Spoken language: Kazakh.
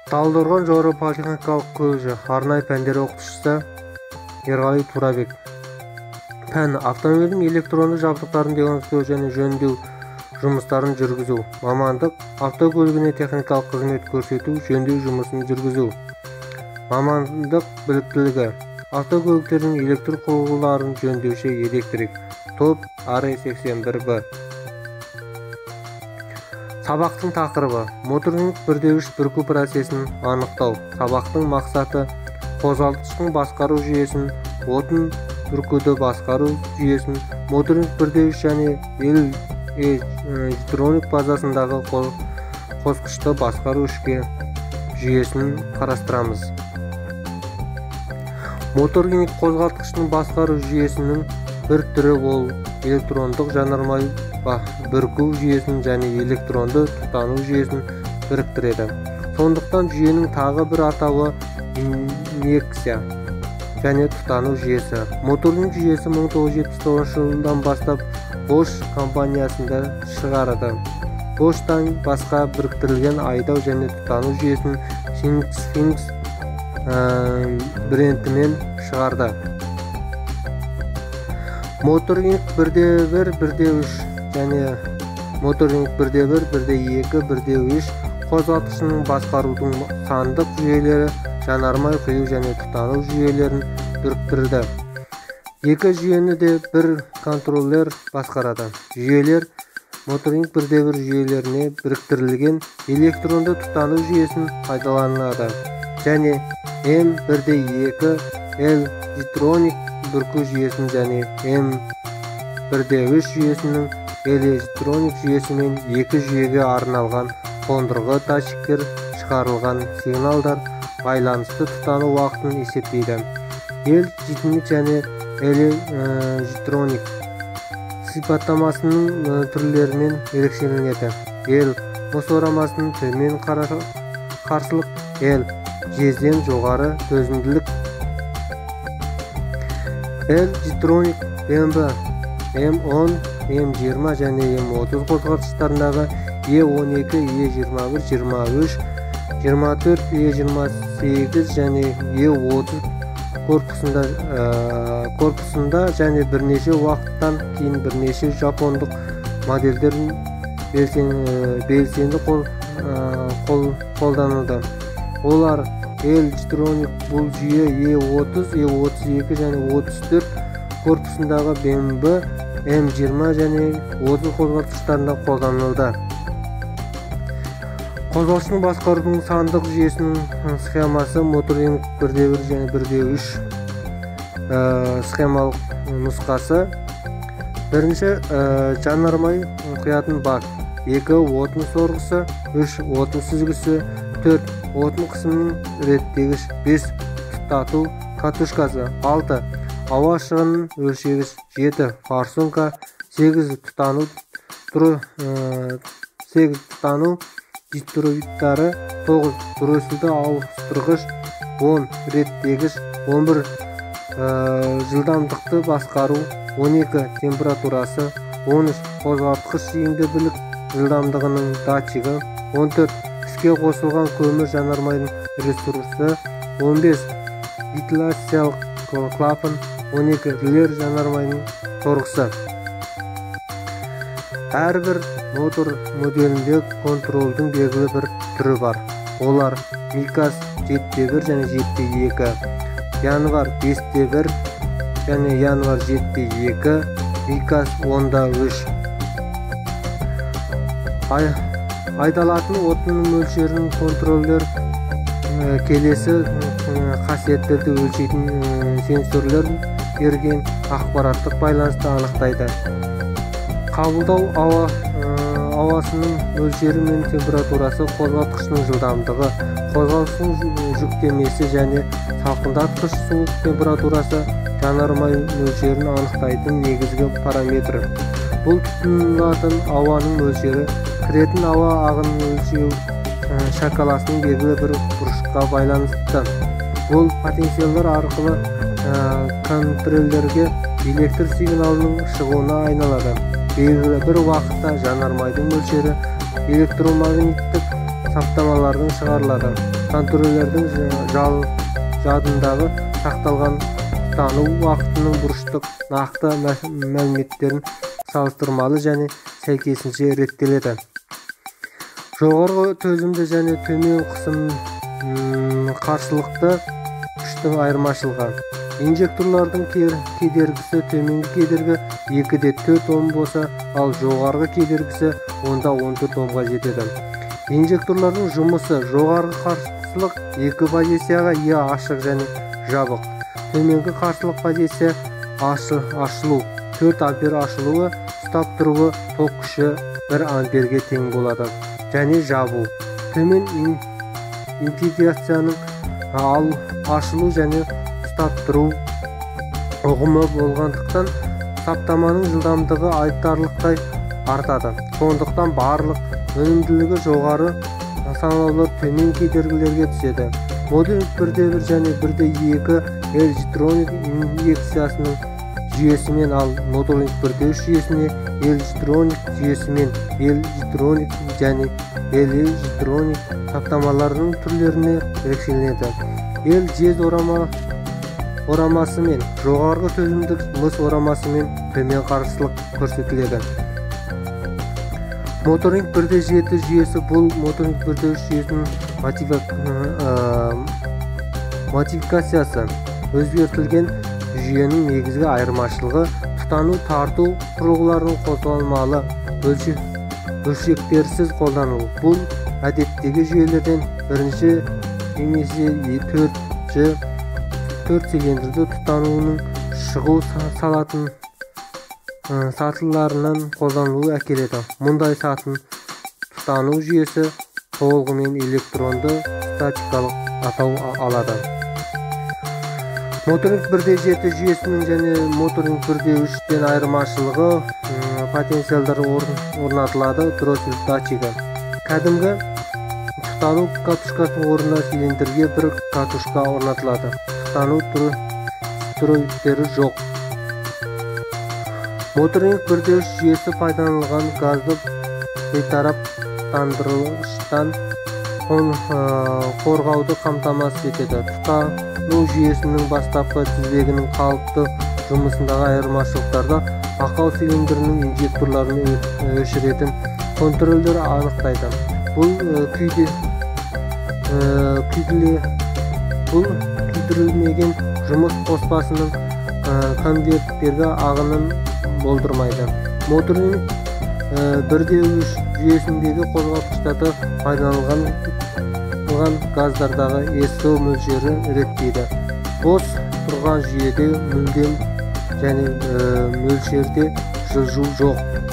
Талдықорған жоғары политехникалық колледжі арнайы пәндер оқытушысы Ерғали Турабек. Пән: автомобильдің электронды жабдықтарын диагностикалау және жөндеу жұмыстарын жүргізу. Мамандық: автокөлігіне техникалық қызмет көрсету, жөндеу жұмысын жүргізу. Мамандық біліктілігі: автокөліктердің электр құрылғыларын жөндеуші, электрик. Топ AR81B. Сабақтың тақырыбы: мотордың 1/3 бүрку процесін анықтау. Сабақтың мақсаты: қозғалтқыштың басқару жүйесін, отын бүркуді басқару жүйесін, мотордың 1/3 және электроник базасындағы қосқышты басқару ішкі жүйесін қарастырамыз. Моторгенік қозғалтқыштың басқару жүйесінің бір түрі ол электрондық жанармай бүрку жүйесін және электронды тұтану жүйесін біріктіреді. Сондықтан жүйенің тағы бір атауы инъекция және тұтану жүйесі. Мотордың жүйесі 1979 жылдан бастап Bosch компаниясында шығарады. Bosch'тан басқа біріктірілген айдау және тұтану жүйесін Sphinx брендімен шығарды. Моторгенік 1/1, 1/3 және моторгенік 1/1, 1/2, 1/3 қозғалтқышының басқарудың сандық жүйелері жанармай құю және тұтану жүйелерін біріктірді. Екі жүйені де бір контроллер басқарады. Жүйелер моторгенік 1/1 жүйелеріне біріктірілген электронды тұтану жүйесін пайдаланады және M1/2 электроник бүрку жүйесін және M1/3 жүйесінің электроник жүйесімен екі жүйеге арналған қондырғы датчиктер шығарылған сигналдар байланысты тұтану уақытын есептейді. Электроник және электроник сипаттамасының түрлерімен ерекшеленеді. Мұз орамасының төмен қарсылық, жезден жоғары төзімділік. Электроник МБ, М10, М20 және М30 қозғалтқыштарындағы E12, E21, 23, 24, E28 және E30 корпусында және бірнеше уақыттан кейін бірнеше жапондық модельдерін белсенді қолданылды. Олар электроник бұл жүйе E30, E32 және 34 корпусындағы BMW, М20 және 30 қозғалтқыштарында қолданылды. Қозғалтқыштың басқарудың сандық жүйесінің схемасы моторгенік 1/1 және 1/3 схемалық нұсқасы. Бірінші, жанармай құятын бак. 2. Отын сорғысы. 3. Отын сүзгісі. 4. Отын қысымының реттегіш. 5. Тұтату катушкасы. 6. Ауа шығынын өлшегіш. 7. Форсунка. 8. Тұтану дистрибьюторы. 9. Тросылды ауыстырғыш. 10. Реттегіш. 11. Жылдамдықты басқару. 12. Температурасы. 13. Қозғалтқыш жиынды жылдамдығының датчигі. 14. Іске қосылған көмір жанармайдың ресурсы. 15. Вентиляциялық клапан. 12. Реле жанармайдың сорғысы. Әрбір мотор моделінде контролдың белгілі бір түрі бар. Олар Микас 7/1 және 7/2, Январ 5/1 және Январ 7/2, Микас 10/3. Айдалатын отынның мөлшерін контроллер келесі қасиеттерді өлшейтін сенсорлер берген ақпараттық байланысты анықтайды. Қабылдау ауасының мөлшері мен температурасы, қозғалтқыштың жылдамдығы, қозғалтқыштың жүктемесі және салқындатқыш суық температурасы жанармай мөлшерін анықтайтын негізгі параметр. Бұл тұтынылатын ауаның мөлшері, кіретін ауа ағынын өлшеу шкаласының белгілі бір бұрышқа байланысты. Бұл потенциалдар арқылы контроллерге электр сигналының шығуына айналады. Белгілі бір уақытта жанармайдың мөлшері электромагниттік саптамалардың шығарылады. контроллердің жадындағы сақталған тұтану уақытының бұрыштық нақты мәліметтерін салыстырмалы және сәйкесінше реттеледі. Жоғарғы төзімді және төмен қысым қарсылықты күштің айырмашылығы. Инжекторлардың кедергісі төменгі кедергі 2-4 Ом болса, ал жоғарғы кедергісі 10-14 Омға жетеді. Инжекторлардың жұмысы. Жоғарғы қарсылық 2 позицияға ие ашық және жабық. Төменгі қарсылық позиция ашылу 4 ампер ашылуы, ұстап тұруы ток күші 1 амперге тең болады. Және жабу. Төмен интеграцияның ашылу және ұстап тұру ұғымы болғандықтан саптаманың жылдамдығы айтарлықтай артады. Сондықтан барлық өнімділігі жоғары санаулар төмен кедергілерге түседі. Моделинг 1D1 және 1D2 L-житроник инъекциясының жүйесімен, ал моделинг 1D3 жүйесіне L-житроник жүйесімен L-житроник және L-житроник саптамаларының түрлеріне ерекшеленеді. L-жез орамасымен, жоғарғы төзімдік мыс орамасымен төмен қарсылық көрсетіледі. Моторинг 1D7 жүйесі бұл моторинг 1D3 жүйесінің модификациясы. Өзгертілген жүйенің негізгі айырмашылығы тұтану тарту құрылғыларының қосылмалы бөлшектерсіз қолданылу. Бұл әдеттегі жүйелерден бірінші немесе 4 цилиндрді тұтануының шығу салатын сатыларынан қолданылуы әкеледі. Мұндай сатын тұтану жүйесі толығымен электронды статикалық атау алады. Моторинг 1D7 жүйесінің және моторинг 1D3-тен айырмашылығы потенциалдар орнатылады. Дроссель датчигі. Кәдімгі тұтану катушкасының орнына цилиндрге бір катушка орнатылады. Тұтану стройтері жоқ. Моторинг 1D3 жүйесі пайдаланылған газды бейтараптандырғыштан қорғауды қамтамасыз етеді. Тұтану жүйесінің бастапқы тізбегінің қалыпты жұмысындағы айырмашылықтарды ақау цилиндрінің инжекторларын өшіретін контроллер анықтайды. Бұл күйдірілмеген жұмыс қоспасының конверттерге ағынын болдырмайды. Моторинг 1D3 жүйесіндегі қозғалтқыштарды пайдаланылған газдардағы СО мөлшері реттейді. Бос тұрған жүйеде мүлдем және мөлшерде жылжу жоқ.